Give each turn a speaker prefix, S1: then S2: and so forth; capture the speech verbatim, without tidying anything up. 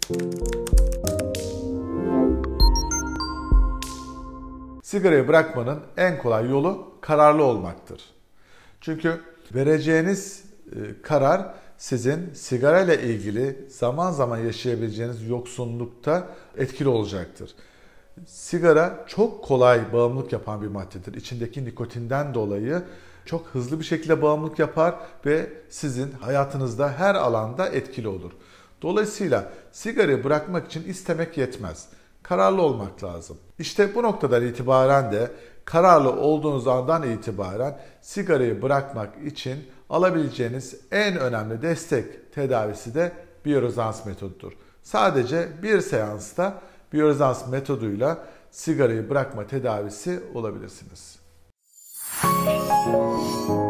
S1: Sigarayı bırakmanın en kolay yolu kararlı olmaktır. Çünkü vereceğiniz karar sizin sigarayla ilgili zaman zaman yaşayabileceğiniz yoksunlukta etkili olacaktır. Sigara çok kolay bağımlılık yapan bir maddedir. İçindeki nikotinden dolayı çok hızlı bir şekilde bağımlılık yapar ve sizin hayatınızda her alanda etkili olur. Dolayısıyla sigarayı bırakmak için istemek yetmez. Kararlı olmak lazım. İşte bu noktadan itibaren de kararlı olduğunuz andan itibaren sigarayı bırakmak için alabileceğiniz en önemli destek tedavisi de biyorezans metodudur. Sadece bir seansta biyorezans metoduyla sigarayı bırakma tedavisi olabilirsiniz.